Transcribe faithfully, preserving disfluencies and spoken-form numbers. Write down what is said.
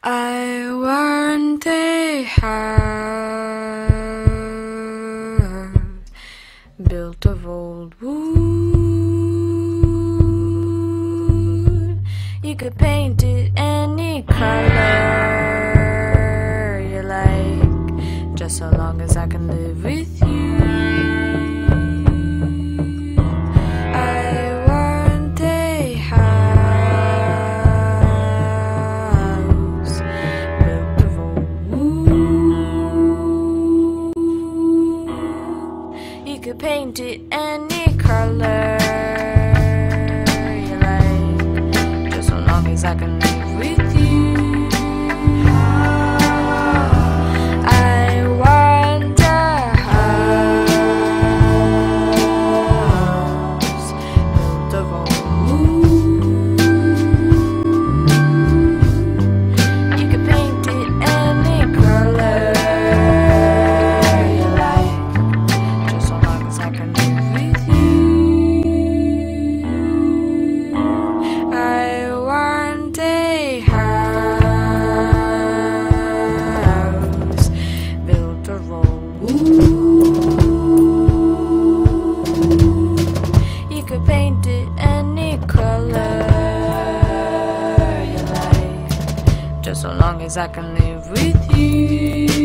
I want a house built of old wood. You could paint it any color you like, just so long as I can live with you. I want a house built of old wood. You could paint it any color you like, just so long as I can live with you. I want a house built of old wood. You could paint it any color you like, just so long as I can live with you. I want a house built of old wood. You could paint it any color you like, just so long as I can live with you.